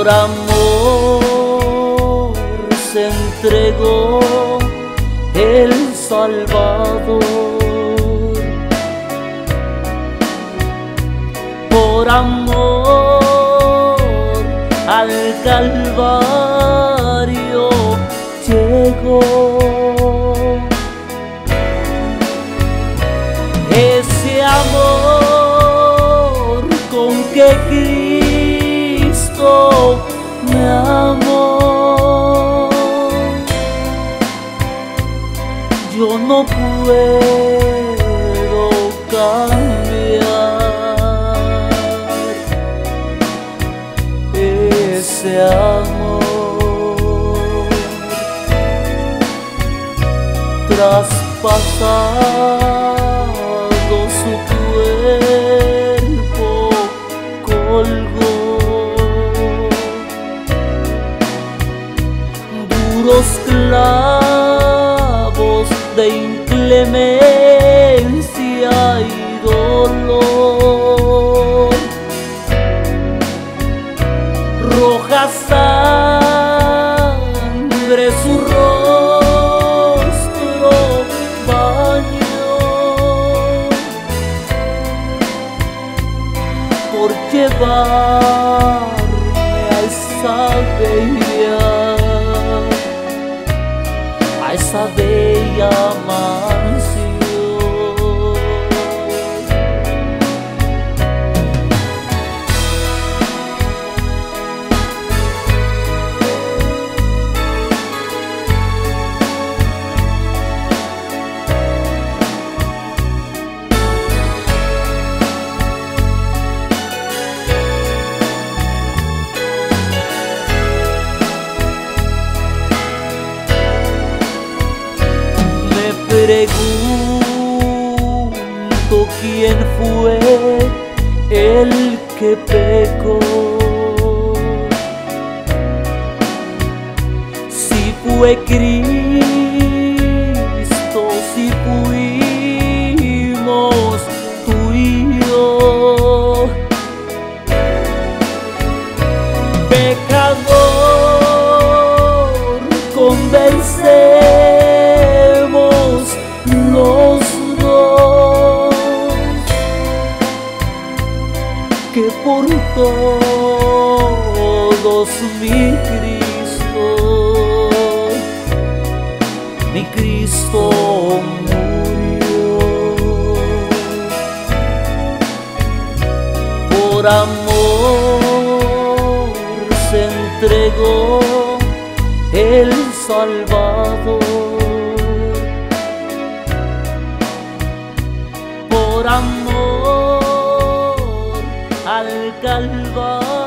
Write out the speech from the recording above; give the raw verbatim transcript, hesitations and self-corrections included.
por amor se entregó el Salvador, por amor al Calvario llegó. Ese amor con que Cristo me amó, yo no puedo cambiar ese amor. Traspasado su cuerpo colgó, duros clavos de inclemencia y dolor, roja sangre su rostro bañó, por llevarme a esa bella, a esa bella mansión. Pregunto quién fue el que pecó, si fue Cristo, si fuimos tú y yo, pecador convencemos los dos, que por todos mi Cristo, mi Cristo murió. Por amor se entregó el Salvador, por amor al Calvario